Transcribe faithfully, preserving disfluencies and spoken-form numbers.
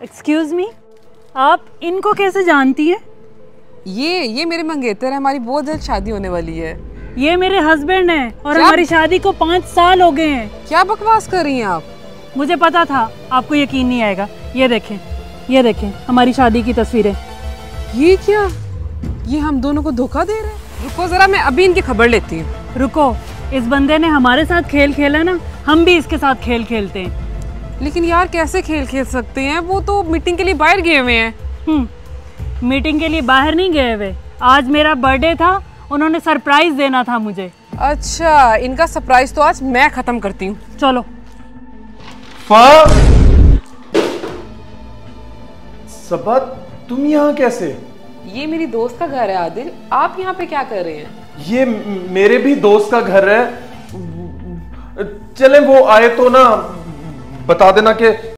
Excuse me, आप इनको कैसे जानती हैं? ये ये मेरे मंगेतर हैं, हमारी बहुत जल्द शादी होने वाली है। ये मेरे हस्बैंड हैं और हमारी शादी को पाँच साल हो गए हैं। क्या बकवास कर रही हैं आप? मुझे पता था आपको यकीन नहीं आएगा। ये देखें, ये देखें हमारी शादी की तस्वीरें। ये क्या? ये हम दोनों को धोखा दे रहे हैं। रुको जरा, मैं अभी इनकी खबर लेती हूँ। रुको, इस बंदे ने हमारे साथ खेल खेला ना, हम भी इसके साथ खेल खेलते हैं। लेकिन यार कैसे खेल खेल सकते हैं, वो तो मीटिंग के लिए बाहर गए हुए हैं। हम्म मीटिंग के लिए बाहर नहीं गए हुए, आज मेरा बर्थडे था, उन्होंने सरप्राइज देना था मुझे। अच्छा, इनका सरप्राइज तो आज मैं खत्म करती हूँ। चलो। फा सबा, तुम यहाँ कैसे? ये मेरी दोस्त का घर है आदिल, आप यहाँ पे क्या कर रहे हैं? ये मेरे भी दोस्त का घर है। चले वो आए तो ना बता देना कि